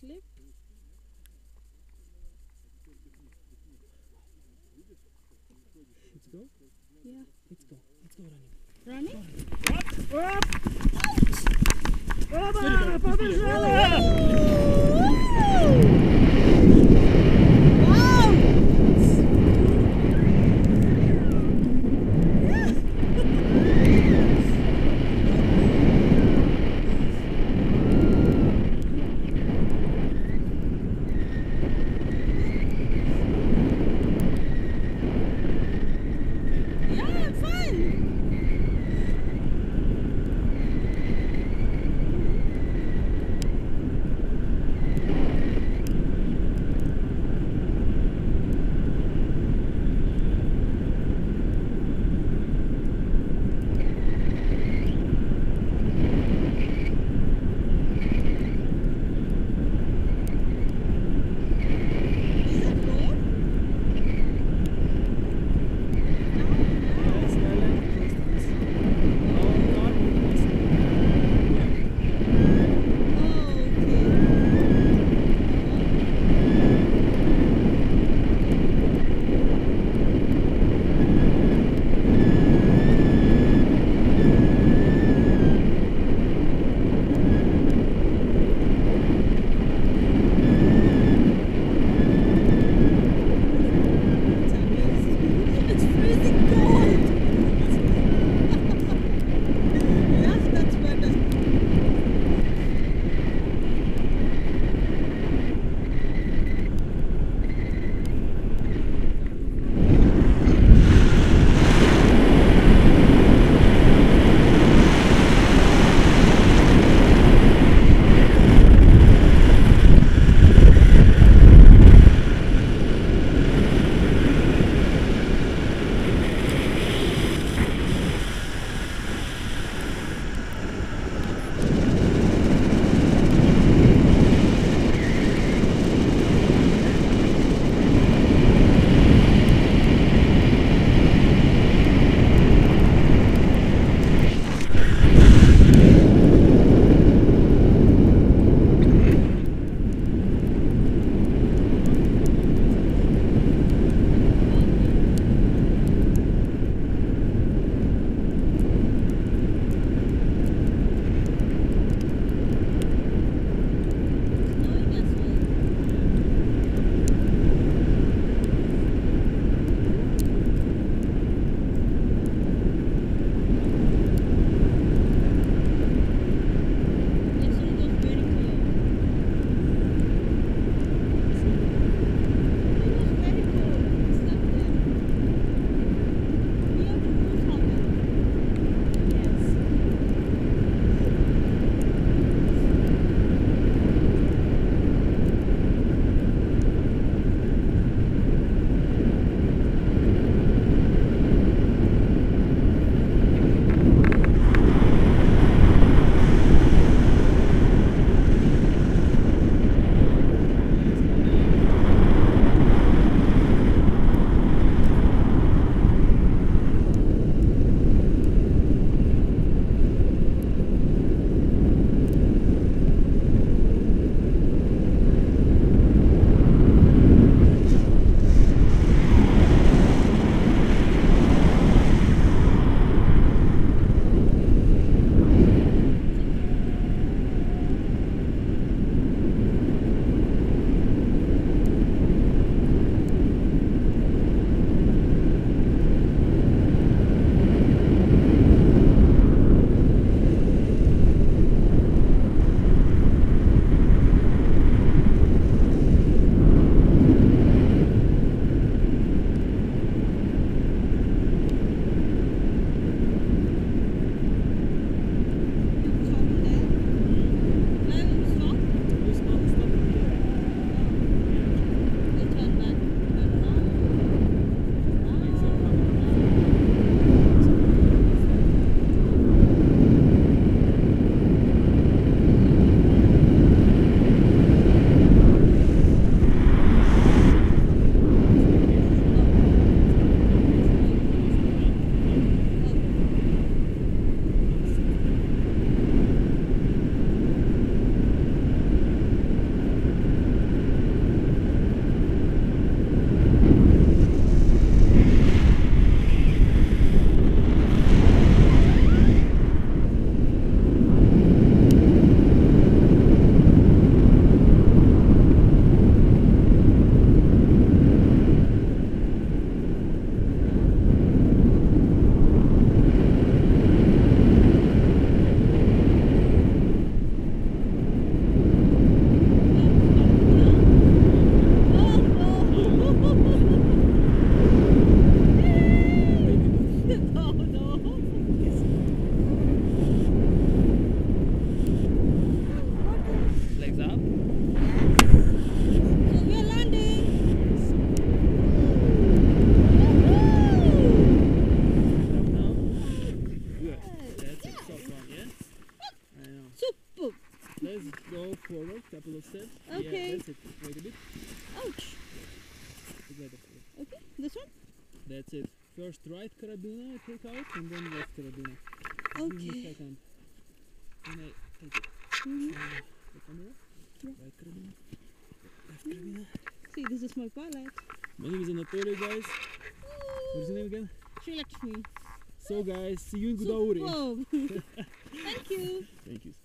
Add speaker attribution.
Speaker 1: slip.
Speaker 2: Let's go.
Speaker 1: Yeah.
Speaker 2: Let's go. Let's go running.
Speaker 1: Running? Yeah, fun!
Speaker 2: forward, couple of steps.
Speaker 1: Okay.
Speaker 2: Yeah, that's it. Wait a bit.
Speaker 1: Ouch.
Speaker 2: Together.
Speaker 1: Okay, this one?
Speaker 2: That's it. First right carabiner I take out and then left carabiner. Give me a
Speaker 1: Okay.
Speaker 2: second. Then I take it.
Speaker 1: Mhm.
Speaker 2: The camera.
Speaker 1: Yeah.
Speaker 2: Right carabiner. Left carabiner.
Speaker 1: See, this is my palette.
Speaker 2: My name is Anatoly, guys. What's your name again?
Speaker 1: Sri Lakshmi.
Speaker 2: So guys, see you in Godauri.
Speaker 1: Superb. Thank you.
Speaker 2: Thank you.